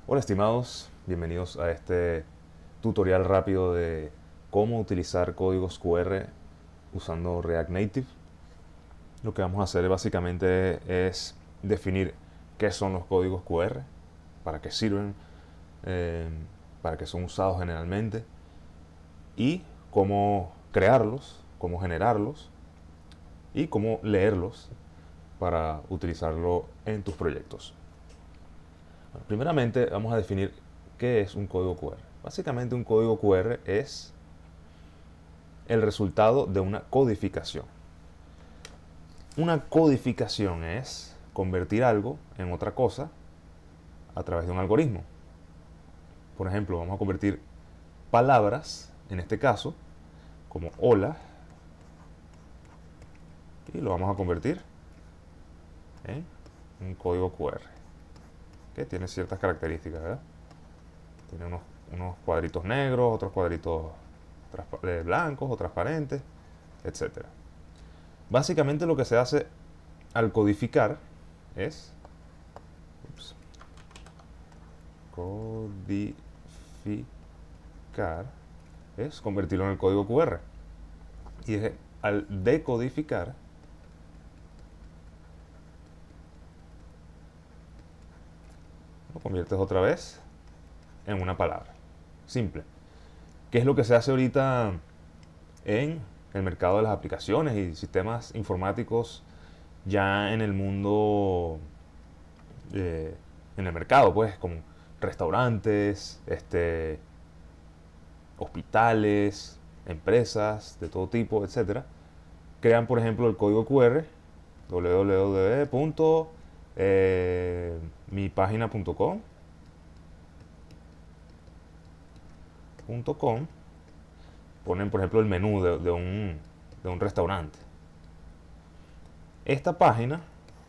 Hola estimados, bienvenidos a este tutorial rápido de cómo utilizar códigos QR usando React Native. Lo que vamos a hacer básicamente es definir qué son los códigos QR, para qué sirven, eh, para qué son usados generalmente y cómo crearlos, cómo generarlos y cómo leerlos para utilizarlo en tus proyectos. Bueno, primeramente vamos a definir qué es un código QR. Básicamente un código QR es el resultado de una codificación. Una codificación es convertir algo en otra cosa a través de un algoritmo. Por ejemplo, vamos a convertir palabras, en este caso, como hola, y lo vamos a convertir en un código QR, que tiene ciertas características, ¿verdad? Tiene unos cuadritos negros, otros cuadritos blancos o transparentes, etc. Básicamente lo que se hace al codificar es codificar es convertirlo en el código QR. Y al decodificar lo conviertes otra vez en una palabra simple. ¿Qué es lo que se hace ahorita en el mercado de las aplicaciones y sistemas informáticos ya en el mundo, en el mercado, pues, como restaurantes, hospitales, empresas de todo tipo, etcétera? Crean, por ejemplo, el código QR www.mipagina.com ponen, por ejemplo, el menú de un restaurante. Esta página,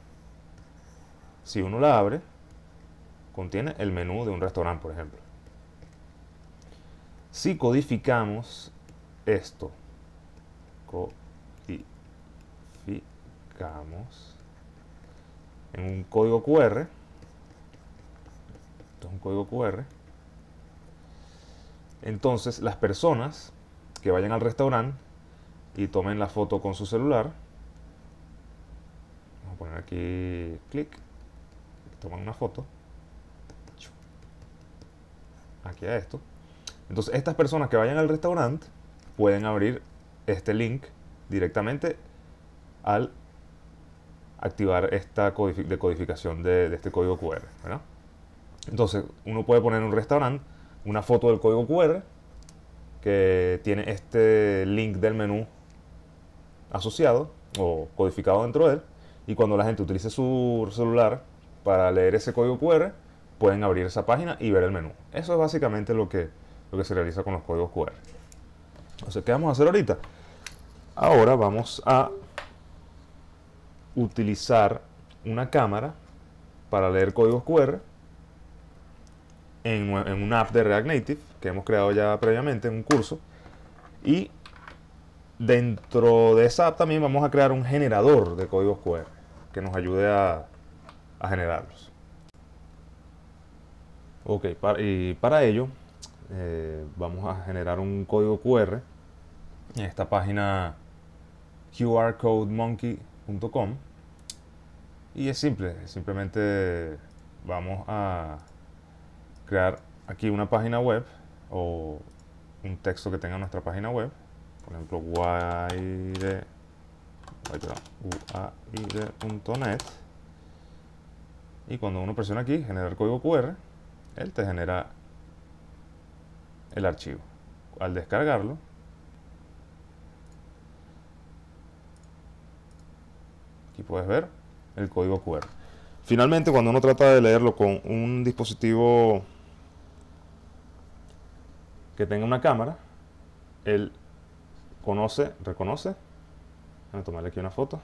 si uno la abre, contiene el menú de un restaurante, por ejemplo. Si codificamos esto, codificamos en un código QR, esto es un código QR, entonces las personas que vayan al restaurante y tomen la foto con su celular, vamos a poner aquí clic, toman una foto, aquí a esto. Entonces estas personas que vayan al restaurante pueden abrir este link directamente al activar esta decodificación de este código QR, ¿verdad? Entonces uno puede poner en un restaurante una foto del código QR que tiene este link del menú asociado o codificado dentro de él, y cuando la gente utilice su celular para leer ese código QR pueden abrir esa página y ver el menú. Eso es básicamente lo que se realiza con los códigos QR. Entonces, ¿qué vamos a hacer ahorita? Ahora vamos a utilizar una cámara para leer códigos QR en una app de React Native que hemos creado ya previamente en un curso, y dentro de esa app también vamos a crear un generador de códigos QR que nos ayude a generarlos. Ok, y para ello vamos a generar un código QR en esta página qrcodemonkey.com, y es simple, simplemente vamos a crear aquí una página web o un texto que tenga nuestra página web, por ejemplo uaire.net, y cuando uno presiona aquí generar código QR, él te genera el archivo. Al descargarlo, aquí puedes ver el código QR. Finalmente, cuando uno trata de leerlo con un dispositivo que tenga una cámara, él reconoce. Voy a tomarle aquí una foto,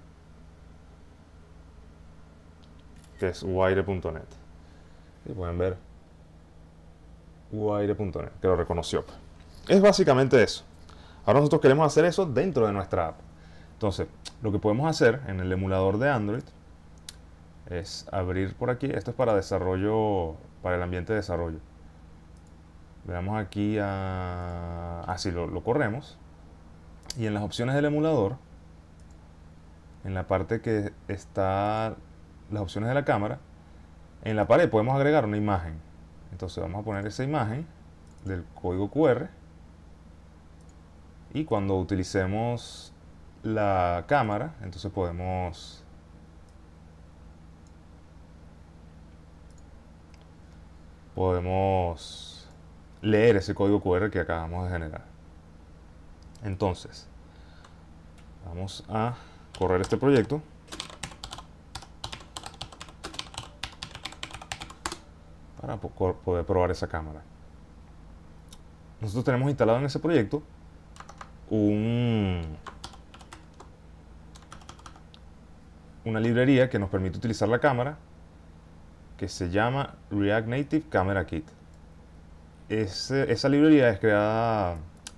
que es uaire.net. Y pueden ver uaire.net, que lo reconoció. Es básicamente eso. Ahora nosotros queremos hacer eso dentro de nuestra app. Entonces, lo que podemos hacer en el emulador de Android es abrir por aquí. Esto es para desarrollo, para el ambiente de desarrollo. Le damos aquí a... Así lo corremos. Y en las opciones del emulador, en la parte que está las opciones de la cámara, en la pared podemos agregar una imagen. Entonces vamos a poner esa imagen del código QR. Y cuando utilicemos la cámara, entonces podemos leer ese código QR que acabamos de generar. Entonces, vamos a correr este proyecto. Para poder probar esa cámara. Nosotros tenemos instalado en ese proyecto una librería que nos permite utilizar la cámara, que se llama React Native Camera Kit. Esa librería es creada,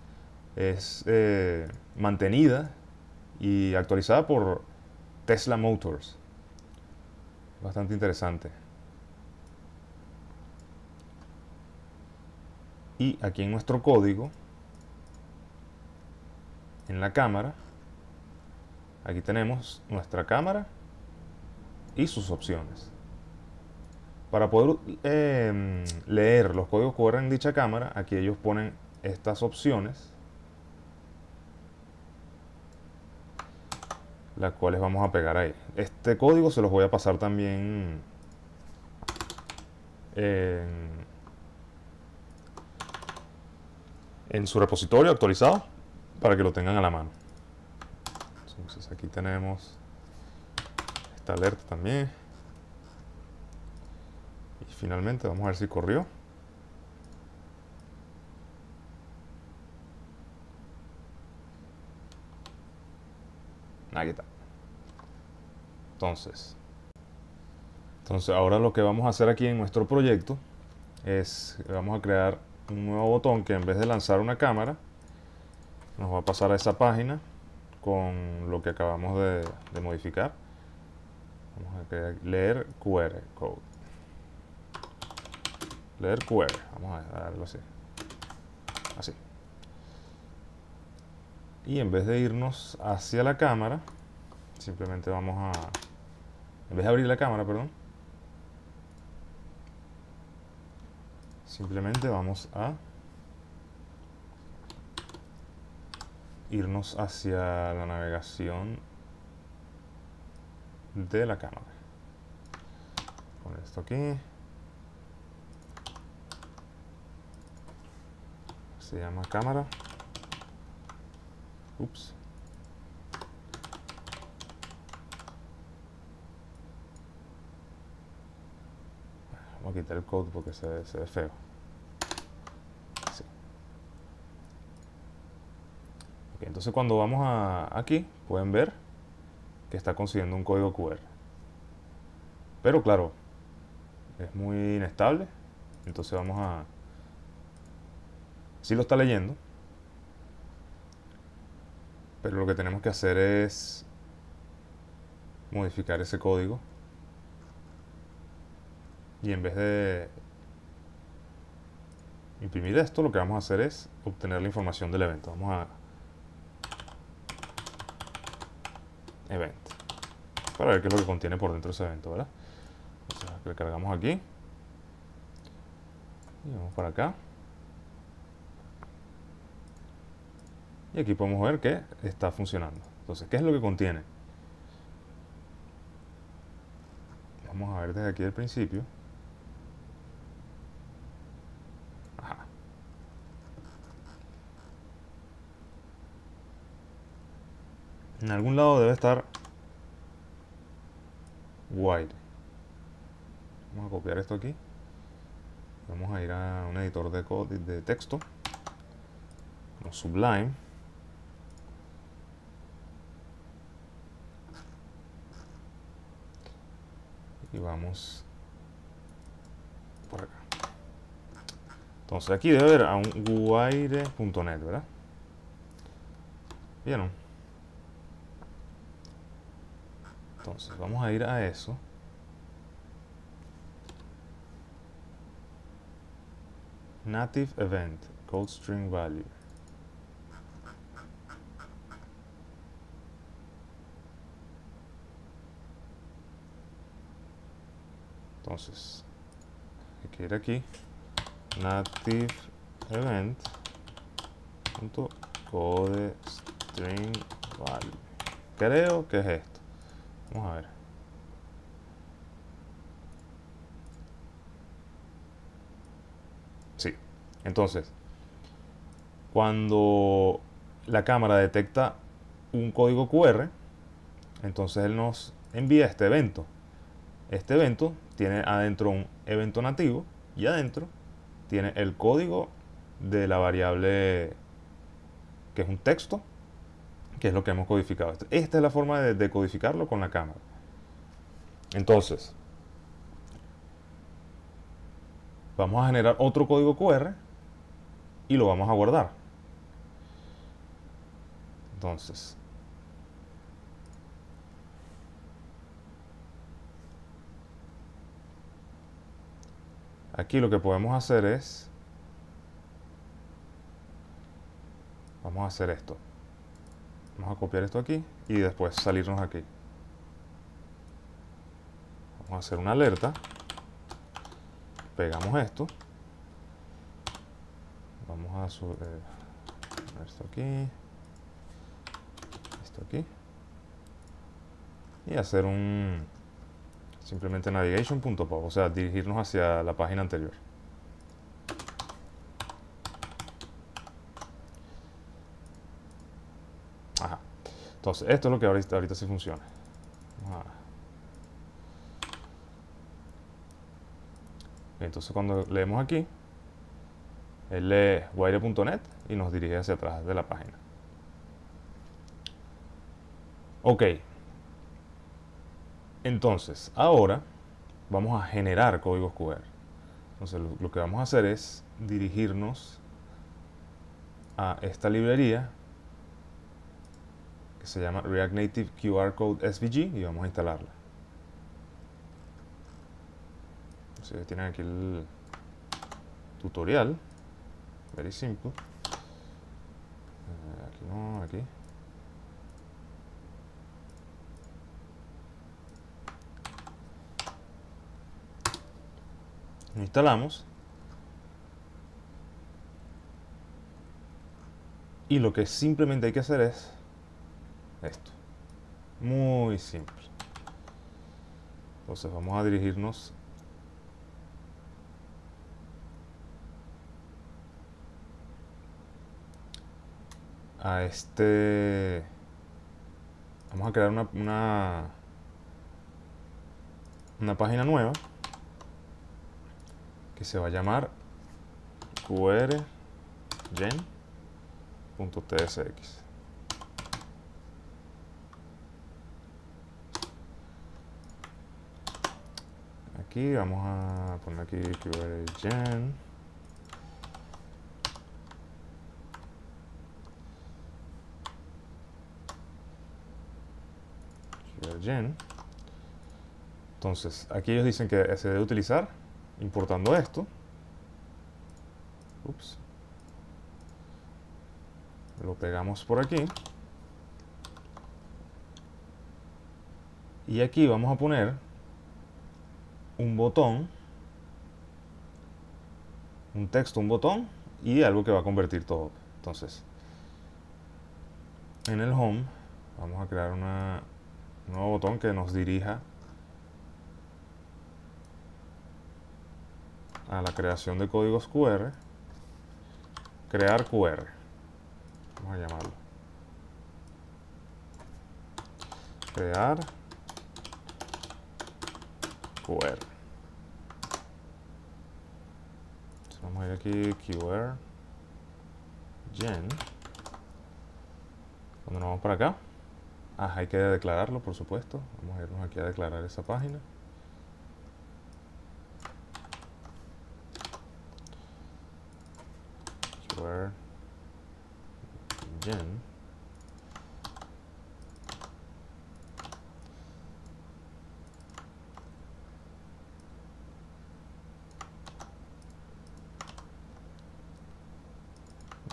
mantenida y actualizada por Tesla Motors. Bastante interesante. Y aquí en nuestro código, en la cámara, aquí tenemos nuestra cámara y sus opciones. Para poder leer los códigos QR en dicha cámara, aquí ellos ponen estas opciones, las cuales vamos a pegar ahí. Este código se los voy a pasar también en su repositorio actualizado para que lo tengan a la mano. Entonces aquí tenemos esta alerta también. Y finalmente vamos a ver si corrió. Aquí está. Entonces ahora lo que vamos a hacer aquí en nuestro proyecto es, vamos a crear un nuevo botón que en vez de lanzar una cámara, nos va a pasar a esa página con lo que acabamos de modificar. Vamos a crear leer QR code. Leer QR. Vamos a darlo así. Así. Y en vez de irnos hacia la cámara, simplemente vamos a... En vez de abrir la cámara, perdón. Simplemente vamos a irnos hacia la navegación de la cámara. Poner esto aquí. Se llama cámara. Ups. Vamos a quitar el code porque se ve feo. Así. Okay, entonces cuando vamos aquí, pueden ver que está consiguiendo un código QR. Pero claro, es muy inestable. Entonces vamos a... Sí lo está leyendo. Pero lo que tenemos que hacer es modificar ese código. Y en vez de imprimir esto, lo que vamos a hacer es obtener la información del evento. Vamos a event para ver qué es lo que contiene por dentro de ese evento, ¿verdad? Entonces recargamos aquí y vamos para acá. Y aquí podemos ver que está funcionando. Entonces, ¿qué es lo que contiene? Vamos a ver desde aquí al principio. Ajá. En algún lado debe estar wide. Vamos a copiar esto aquí. Vamos a ir a un editor de texto como Sublime. Y vamos por acá. Entonces aquí debe haber a un guaire.net, ¿verdad? ¿Vieron? Entonces vamos a ir a eso. native event, code string value. Entonces, hay que ir aquí, native event punto code string value. Creo que es esto. Vamos a ver. Sí. Entonces, cuando la cámara detecta un código QR, entonces él nos envía este evento. Este evento tiene adentro un evento nativo y adentro tiene el código de la variable que es un texto, que es lo que hemos codificado. Esta es la forma de codificarlo con la cámara. Entonces, vamos a generar otro código QR y lo vamos a guardar. Entonces, aquí lo que podemos hacer es, vamos a hacer esto. Vamos a copiar esto aquí y después salirnos aquí. Vamos a hacer una alerta. Pegamos esto. Vamos a poner esto aquí. Esto aquí. Y hacer un simplemente navigation.pop, o sea, dirigirnos hacia la página anterior. Ajá. Entonces, esto es lo que ahorita sí funciona. Entonces, cuando leemos aquí, él lee wire.net y nos dirige hacia atrás de la página. Ok. Entonces, ahora vamos a generar códigos QR. Entonces, lo que vamos a hacer es dirigirnos a esta librería que se llama React Native QR Code SVG y vamos a instalarla. Entonces, tienen aquí el tutorial, very simple. Aquí no, aquí. Lo instalamos y lo que simplemente hay que hacer es esto, muy simple. Entonces vamos a dirigirnos a este, vamos a crear una página nueva que se va a llamar qrgen.tsx. Aquí vamos a poner aquí qrgen. Entonces, aquí ellos dicen que se debe utilizar importando esto. Ups. Lo pegamos por aquí. Y aquí vamos a poner un botón, un texto, un botón y algo que va a convertir todo. Entonces, en el home vamos a crear un nuevo botón que nos dirija a la creación de códigos QR. Crear QR. Vamos a llamarlo. Crear QR. Entonces vamos a ir aquí, QR Gen. Cuando nos vamos para acá, hay que declararlo, por supuesto. Vamos a irnos aquí a declarar esa página. QR Gen.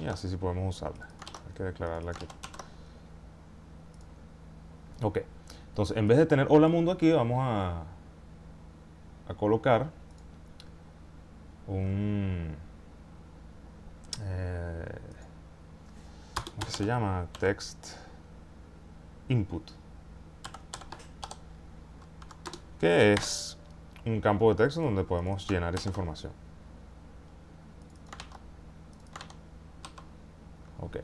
Y así sí podemos usarla. Hay que declararla aquí. Ok. Entonces, en vez de tener hola mundo aquí, vamos a colocar un... ¿cómo se llama? Text input. Que es un campo de texto donde podemos llenar esa información. Ok.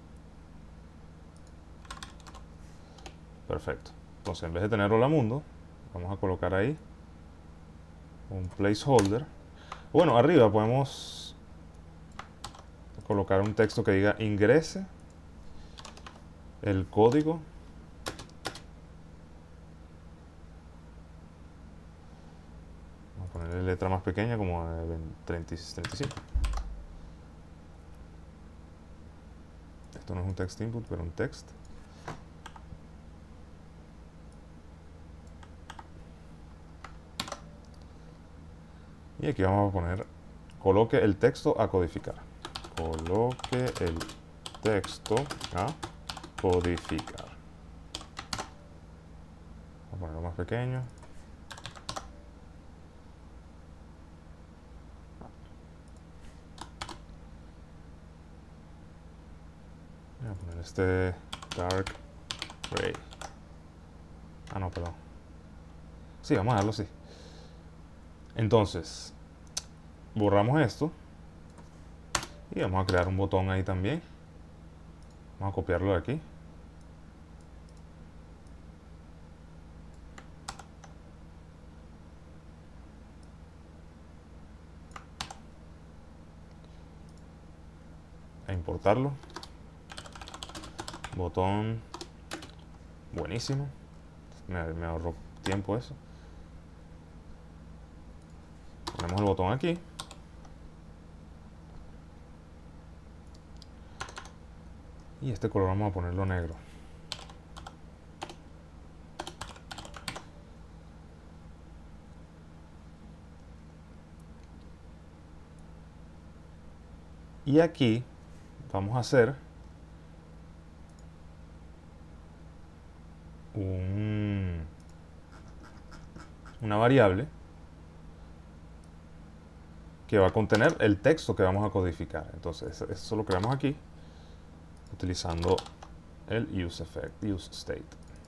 Perfecto. Entonces, en vez de tener hola mundo, vamos a colocar ahí un placeholder. Bueno, arriba podemos colocar un texto que diga ingrese el código vamos a ponerle letra más pequeña como 35. Esto no es un text input, pero un text. Y aquí vamos a poner coloque el texto a codificar. Coloque el texto a codificar. Vamos a ponerlo más pequeño. Voy a poner este dark gray. Ah, no, perdón. Sí, vamos a darlo así. Entonces, borramos esto. Y vamos a crear un botón ahí también. Vamos a copiarlo de aquí. A importarlo. Botón. Buenísimo. Me ahorró tiempo eso. Ponemos el botón aquí. Y este color vamos a ponerlo negro. Y aquí vamos a hacer una variable que va a contener el texto que vamos a codificar. Entonces, eso lo creamos aquí utilizando el useState.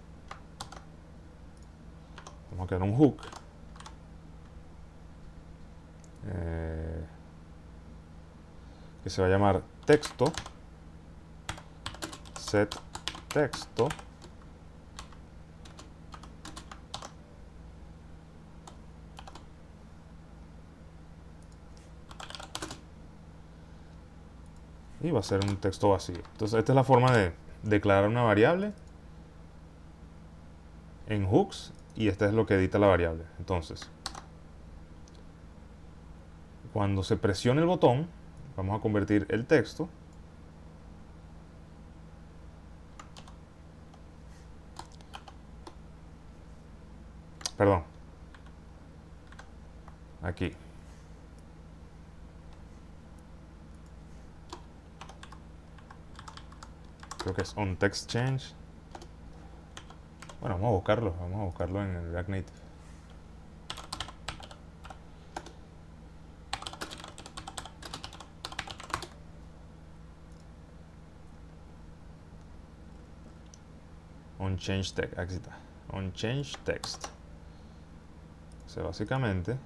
Vamos a crear un hook que se va a llamar texto set texto y va a ser un texto vacío. Entonces esta es la forma de declarar una variable en hooks y este es lo que edita la variable. Entonces cuando se presione el botón vamos a convertir el texto aquí creo que es onTextChange. Bueno, vamos a buscarlo en el React Native. onChangeText, aquí está, onChangeText. O sea, básicamente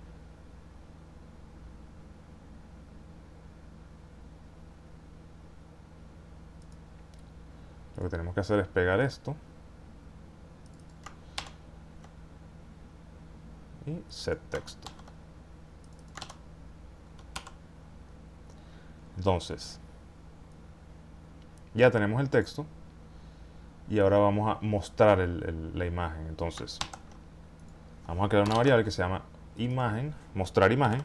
lo que tenemos que hacer es pegar esto y set texto. Entonces ya tenemos el texto y ahora vamos a mostrar la imagen. Entonces vamos a crear una variable que se llama imagen, mostrar imagen,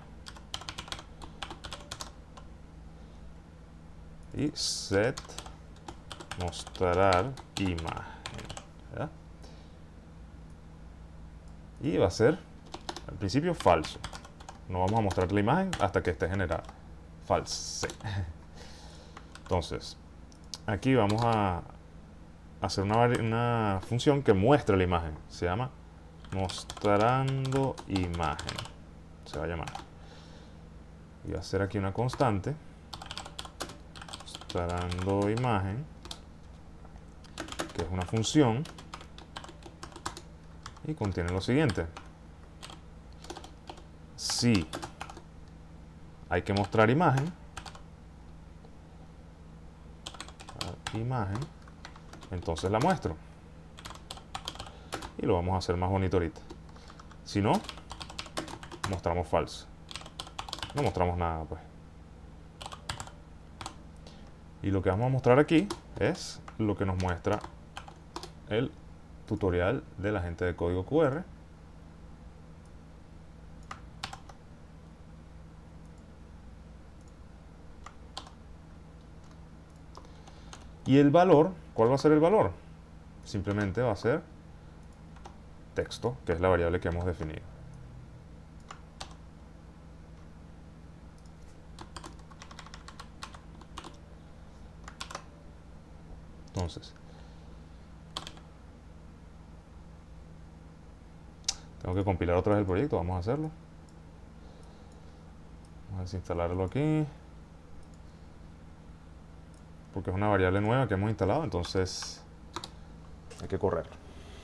y set mostrar imagen, ¿verdad? Y va a ser al principio falso. No vamos a mostrar la imagen hasta que esté generada. False. Entonces, aquí vamos a hacer una función que muestra la imagen. Se llama mostrando imagen. Se va a llamar. Y voy a hacer aquí una constante. Mostrando imagen. Que es una función. Y contiene lo siguiente. Si hay que mostrar imagen. Entonces la muestro. Y lo vamos a hacer más bonito ahorita. Si no, mostramos falso. No mostramos nada, pues. Y lo que vamos a mostrar aquí es lo que nos muestra el tutorial de la gente de código QR. Y el valor, ¿cuál va a ser el valor? Simplemente va a ser texto, que es la variable que hemos definido. Entonces, tengo que compilar otra vez el proyecto, vamos a hacerlo. Vamos a desinstalarlo aquí. Porque es una variable nueva que hemos instalado, entonces hay que correrlo.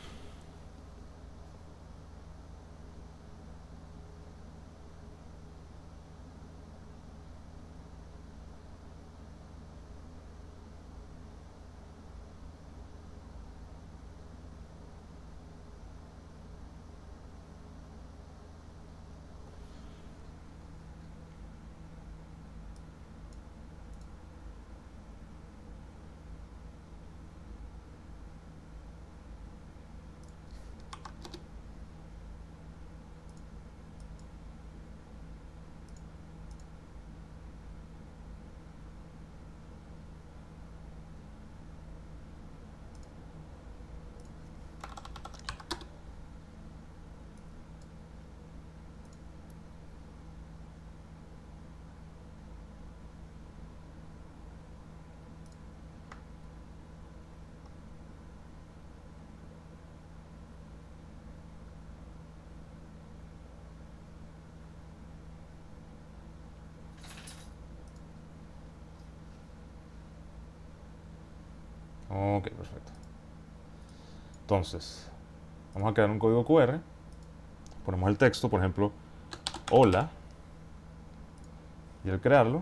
Ok, perfecto. Entonces, vamos a crear un código QR. Ponemos el texto, por ejemplo, hola. Y al crearlo,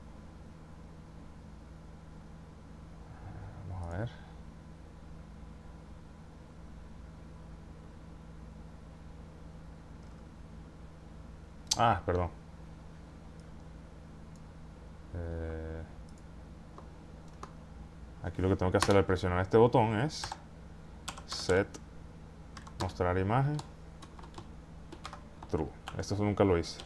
vamos a ver. Perdón. Aquí lo que tengo que hacer al presionar este botón es set mostrar imagen true. Esto nunca lo hice.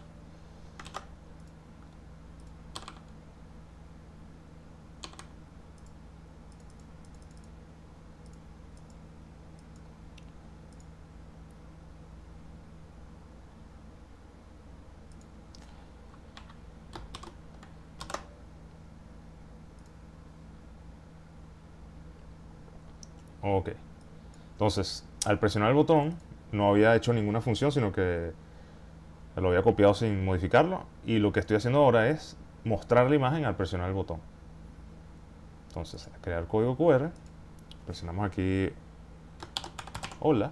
Ok. Entonces, al presionar el botón, no había hecho ninguna función, sino que lo había copiado sin modificarlo. Y lo que estoy haciendo ahora es mostrar la imagen al presionar el botón. Entonces, al crear código QR, presionamos aquí hola.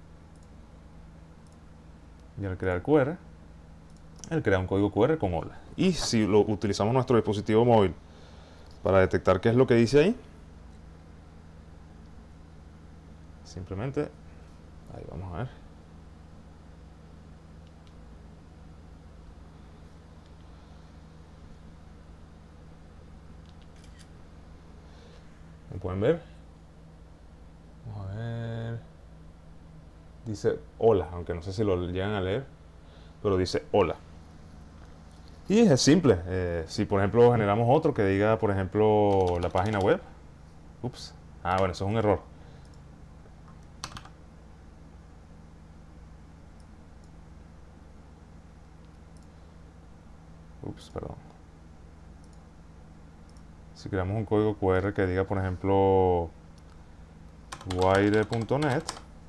Y al crear QR, él crea un código QR con hola. Y si lo utilizamos nuestro dispositivo móvil para detectar qué es lo que dice ahí, simplemente, ahí vamos a ver. ¿Me pueden ver? Vamos a ver. Dice hola, aunque no sé si lo llegan a leer, pero dice hola. Y es simple. Si por ejemplo generamos otro que diga, por ejemplo, la página web. Ups. Bueno, eso es un error. Ups, perdón. Si creamos un código QR que diga, por ejemplo, wire.net,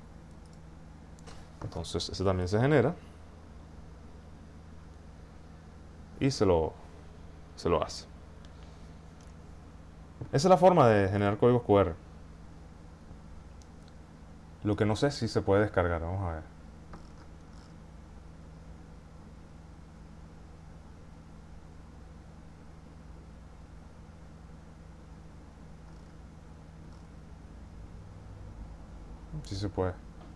entonces ese también se genera y se lo hace. Esa es la forma de generar códigos QR. Lo que no sé si se puede descargar, vamos a ver. Sí se puede.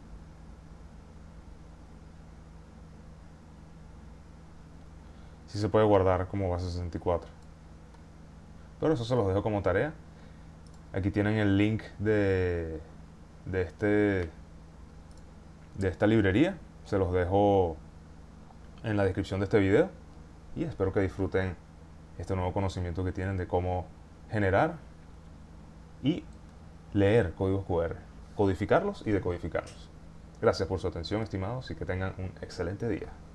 Sí se puede guardar como base 64. Pero eso se los dejo como tarea. Aquí tienen el link de esta librería. Se los dejo en la descripción de este video. Y espero que disfruten este nuevo conocimiento que tienen de cómo generar y leer códigos QR, codificarlos y decodificarlos. Gracias por su atención, estimados, y que tengan un excelente día.